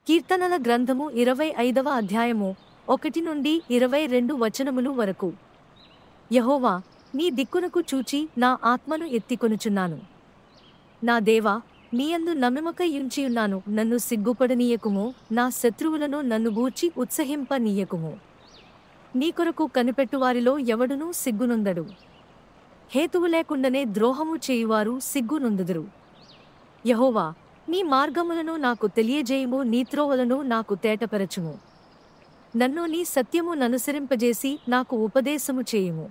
కీర్తనల గ్రంథము 25వ అధ్యాయము 1 నుండి 22 వచనములు వరకు. యెహోవా, నీ దిక్కునకు చూచి నా ఆత్మను ఎత్తికొనుచున్నాను. నా దేవా, నీయందు నమ్మికయుంచియున్నాను. నన్ను సిగ్గుపడనీయకుము, నా శత్రువులను నన్ను గూర్చి ఉత్సహింపనీయకుము. నీ కొరకు కనిపెట్టువారిలో ఎవడునూ సిగ్గునొందడు. హేతువు లేకుండానే ద్రోహము చేయువారు సిగ్గునొందుదురు. యెహోవా, నీ మార్గములను నాకు తెలియజేయుము, నీ త్రోవలను నాకు తేటపరచుము. నన్ను నీ సత్యము ననుసరింపజేసి నాకు ఉపదేశము చేయుము.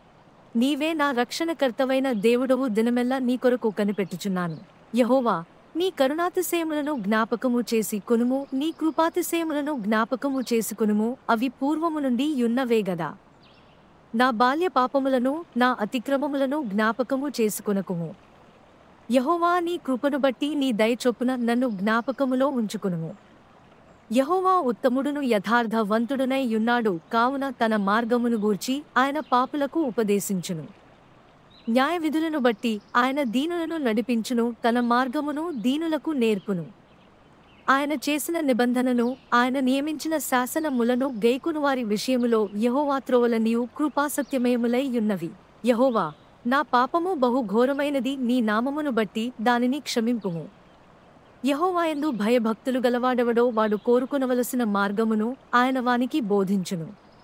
నీవే నా రక్షణకర్తవైన దేవుడవు. దినమెల్లా నీ కొరకు కనిపెట్టుచున్నాను. యెహోవా, నీ కరుణాతిశయములను జ్ఞాపకము చేసుకొనుము, నీ కృపాతిశయములను జ్ఞాపకము చేసుకొనుము. అవి పూర్వము నుండి యున్నవే గదా. నా బాల్య పాపములను, నా అతిక్రమములను జ్ఞాపకము చేసుకొనకుము. యెహోవా, నీ కృపను బట్టి నీ దయ చొప్పున నన్ను జ్ఞాపకములో ఉంచుకొనుము. యెహోవా ఉత్తముడును యథార్థవంతుడునై యున్నాడు కావున తన మార్గమును గూర్చి ఆయన పాపులకు ఉపదేశించును. న్యాయవిధులను బట్టి ఆయన దీనులను నడిపించును, తన మార్గమును దీనులకు నేర్పును. ఆయన చేసిన నిబంధనను, ఆయన నియమించిన శాసనములను గైకొనువారి విషయములో యెహోవా త్రోవలన్నీయు కృపాసత్యమయములై యున్నవి. యెహోవా, నా పాపము బహు ఘోరమైనది, నీ నామమును బట్టి దానిని క్షమింపుము. యెహోవాయందు భయభక్తులు గలవాడెవడో వాడు కోరుకొనవలసిన మార్గమును ఆయన వానికి బోధించును.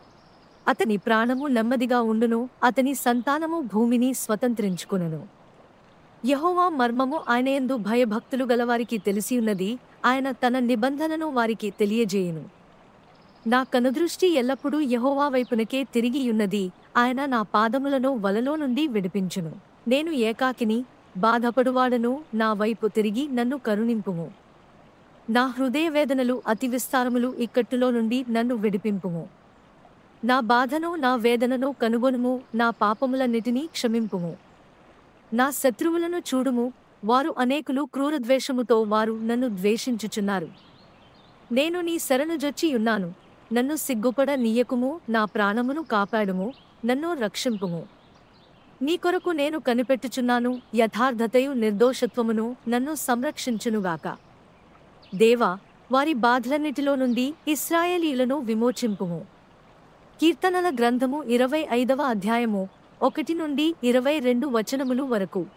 అతని ప్రాణము నెమ్మదిగా ఉండును, అతని సంతానము భూమిని స్వతంత్రించుకొనును. యెహోవా మర్మము ఆయనయందు భయభక్తులు గలవారికి తెలిసియున్నది, ఆయన తన నిబంధనను వారికి తెలియజేయును. నా కనుదృష్టి ఎల్లప్పుడూ యెహోవా వైపునకే తిరిగియున్నది, ఆయన నా పాదములను వలలో నుండి విడిపించును. నేను ఏకాకిని, బాధపడువాడను, నా వైపు తిరిగి నన్ను కరుణింపుము. నా హృదయ వేదనలు అతి విస్తారములు, ఇక్కట్టులో నుండి నన్ను విడిపింపుము. నా బాధను, నా వేదనను కనుగొనుము, నా పాపములన్నిటినీ క్షమింపుము. నా శత్రువులను చూడుము, వారు అనేకులు, క్రూరద్వేషముతో వారు నన్ను ద్వేషించుచున్నారు. నేను నీ శరణుజొచ్చి యున్నాను, నన్ను సిగ్గుపడ నీయకుము. నా ప్రాణమును కాపాడుము, నన్ను రక్షింపుము. నీ కొరకు నేను కనిపెట్టుచున్నాను, యథార్థతయు నిర్దోషత్వమును నన్ను సంరక్షించునుగాక. దేవా, వారి బాధలన్నిటిలో నుండి ఇశ్రాయేలీయులను విమోచింపుము. కీర్తనల గ్రంథము 25వ అధ్యాయము 1 నుండి 22 వచనములు వరకు.